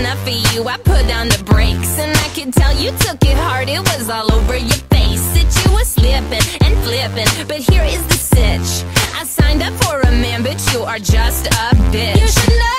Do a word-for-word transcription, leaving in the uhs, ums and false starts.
enough for you, I put down the brakes. And I could tell you took it hard, it was all over your face. That you were slipping and flipping, but here is the sitch. I signed up for a man, but you are just a bitch. You should know